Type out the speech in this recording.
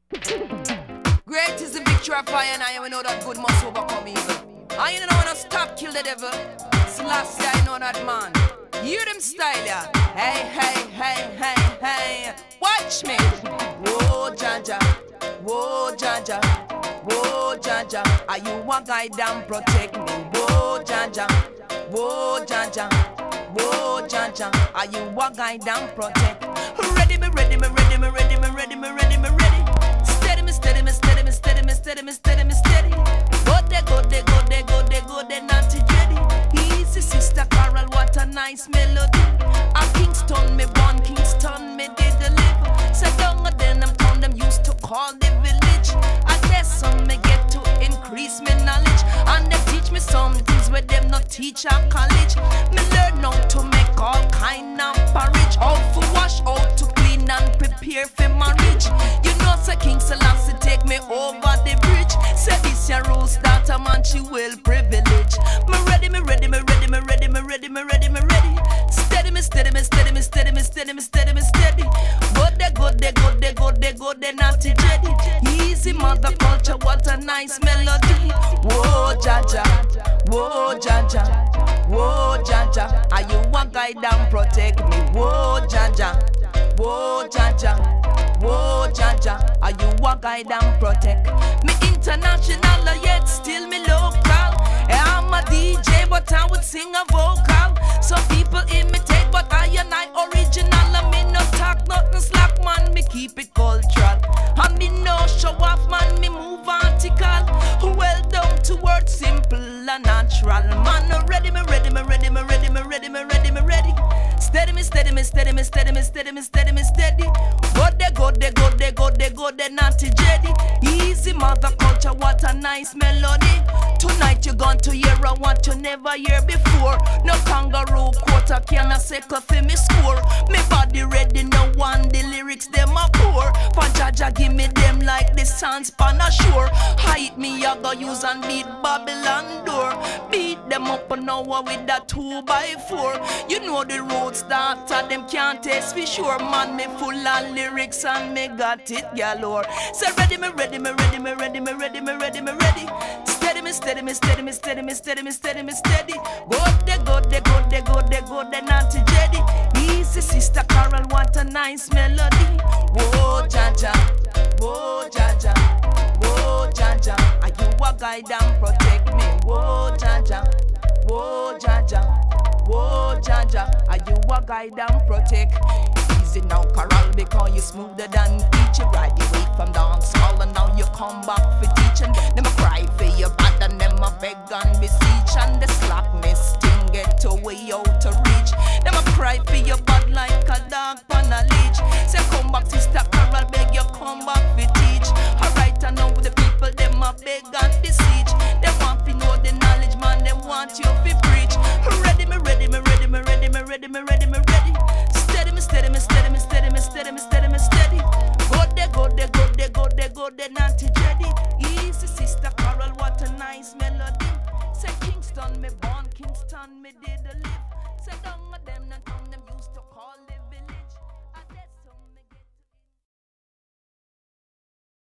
Great is the victory of fire, and I we know that good must overcome evil. I you know wanna stop kill the devil. Selassie, I know that man. Hear them style, yeah. Hey, hey, hey, hey, hey. Watch me. Whoa, Jaja. Whoa, Jaja. Whoa, Jaja. Are you a guide and protect me? Whoa, Jaja. Whoa, Jaja. Whoa, Jaja. Are you a guide and protect? Ready, me, ready, me, ready, me, ready, me, ready, me, ready, me, ready. Steady, me, steady, me, steady, me, steady, me, steady, me, steady, me, steady. Go there, go there, go there, go there, go there, not to jetty. Easy, sister Carol, what a nice melody. A Kingston, me born Kingston, me did the live. Say down then I'm town them used to call the village. I guess some me get to increase me knowledge. And they teach me some things where them not teach at college. Me learn how to make all kind of porridge. How to wash, how to clean and prepare for marriage. You know say King Selassie take me over the bridge. Say this your rules that a man she will privilege. Me ready, me ready, me ready, me ready, me ready, me ready, me ready. Steady, me steady, me steady, me steady, me steady, me steady, me steady. Go there, go there, go there, go there, go there, not to jetty. Easy mother culture, what a nice melody. Whoa, Jaja, whoa, Jaja, whoa, Jaja. Are you a guide and protect me? Whoa, Jaja, whoa, Jaja, whoa, Jaja. Are you a guide and protect me? International, yet still me local. I'm a DJ, but I would sing a vocal. Some people imitate, but I and I original. I me no talk nothing slack, man. Me keep it cultural. I me no show off, man. Me move vertical. Well down to word, simple and natural. Man, ready, me ready, me ready, me ready, me ready, me ready, me ready. Steady, me steady, me steady, me steady, me steady, me steady, me steady. Go there, go there, go there, go there, go there, naughty jetty. Easy mother culture, what a nice melody. Tonight you're going to hear a what you never hear before. No kangaroo quarter can a second for me score. Me body ready, no one the lyrics them a pour. For Jaja give me them like the sands pan ashore. Hide me I go use and beat Babylon door. Beat them up an hour with that 2x4. You know the road starter, them can't taste for sure. Man, me full of lyrics and me got it galore. Say ready, me ready, me ready, me ready, me ready, me ready, me ready. Steady, me steady, me steady, me steady, me steady, me steady, me steady. Go there, go there, go there, go there, go there, not to jetty. Easy, sister Carol, what a nice melody. Whoa, Jaja, whoa, Jaja, whoa, Jaja. Are you a guide and protect me? Whoa, Jaja, whoa, Jaja, whoa, Jaja. Are you a guide and protect? Easy now, Carol, because you smoother than peach. You ride your way from dance hall and now you come back for teaching. Them a cry for your bad and them a beg and beseech. And the slackness sting get away out to reach. Them a cry for your bad like a dog on a leash. Say come back, sister Carol, beg you come back for teach. Alright, I know the people them a beg and beseech. They want to know the knowledge, man, they want you to preach. Ready, me ready, me ready, me ready, me ready, me ready, me ready. Steady, me steady, me steady, me steady, me steady, me steady, me steady. Go there, go there, go there, go there, go there, naughty jetty. Easy, sister